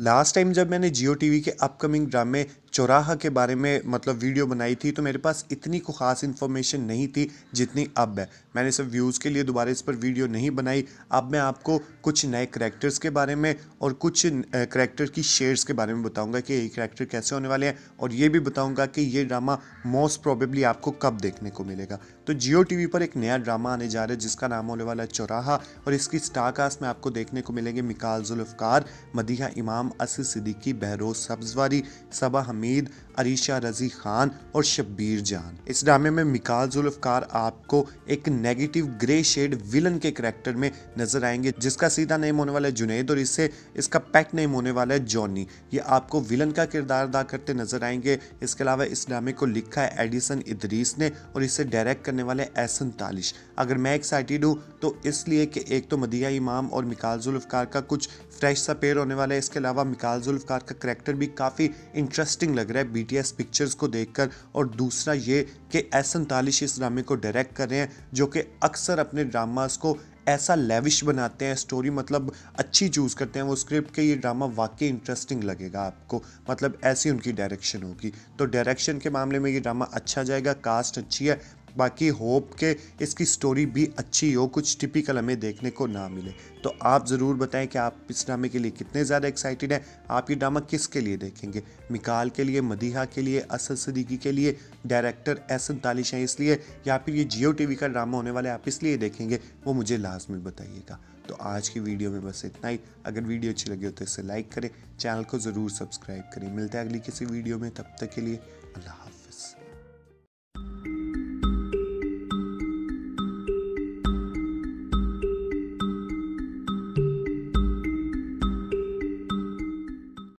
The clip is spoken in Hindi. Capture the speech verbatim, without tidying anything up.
लास्ट टाइम जब मैंने जियो टीवी के अपकमिंग ड्रामे चौराहा के बारे में मतलब वीडियो बनाई थी तो मेरे पास इतनी को ख़ास इन्फॉर्मेशन नहीं थी जितनी अब है। मैंने सब व्यूज़ के लिए दोबारा इस पर वीडियो नहीं बनाई। अब मैं आपको कुछ नए करैक्टर्स के बारे में और कुछ करैक्टर की शेड्स के बारे में बताऊंगा कि ये करैक्टर कैसे होने वाले हैं, और ये भी बताऊंगा कि ये ड्रामा मोस्ट प्रोबेबली आपको कब देखने को मिलेगा। तो जियो टीवी पर एक नया ड्रामा आने जा रहा है जिसका नाम होने वाला है चौराहा, और इसकी स्टार कास्ट में आपको देखने को मिलेंगे मिकाल जुल्फ़कार, मदीहा इमाम, असीस सिद्दीकी, बहरोज सब्जवारी, सबा हमीद, अरीशा रजी खान और शब्बीर जान। इस ड्रामे में मिकाल जुल्फ़कार आपको एक नेगेटिव ग्रे शेड विलन के करैक्टर में नजर आएंगे जिसका सीधा नेम होने वाला है जुनैद, और इससे इसका पेट नेम होने वाला है जॉनी। ये आपको विलन का किरदार अदा करते नजर आएंगे। इसके अलावा इस ड्रामे को लिखा है एडिसन इदरीस ने और इसे डायरेक्ट करने वाले एहसन तालिश। अगर मैं एक्साइटेड हूँ तो इसलिए कि एक तो मदीहा इमाम और मिकाल जुल्फ़कार का कुछ फ्रेश सा पेयर होने वाला है। इसके अलावा मिकाल जुल्फ़कार का करैक्टर भी काफ़ी इंटरेस्टिंग लग रहा है बीटीएस पिक्चर्स को देखकर, और दूसरा ये कि एहसन तालिश इस ड्रामे को डायरेक्ट कर रहे हैं जो कि अक्सर अपने ड्रामास को ऐसा लेविश बनाते हैं, स्टोरी मतलब अच्छी चूज़ करते हैं वो स्क्रिप्ट के ये ड्रामा वाकई इंटरेस्टिंग लगेगा आपको, मतलब ऐसी उनकी डायरेक्शन होगी। तो डायरेक्शन के मामले में ये ड्रामा अच्छा जाएगा, कास्ट अच्छी है, बाकी होप के इसकी स्टोरी भी अच्छी हो, कुछ टिपिकल हमें देखने को ना मिले। तो आप ज़रूर बताएं कि आप इस ड्रामे के लिए कितने ज़्यादा एक्साइटेड हैं। आप ये ड्रामा किसके लिए देखेंगे? मिकाल के लिए, मदीहा के लिए, असद सिद्दीकी के लिए, डायरेक्टर एहसन तालिश हैं इसलिए, या फिर ये जियो टीवी का ड्रामा होने वाला है आप इसलिए देखेंगे? वो मुझे लाजमी बताइएगा। तो आज की वीडियो में बस इतना ही। अगर वीडियो अच्छी लगी हो तो इसे लाइक करें, चैनल को ज़रूर सब्सक्राइब करें। मिलते हैं अगली किसी वीडियो में, तब तक के लिए अल्लाह हाफ़िज़।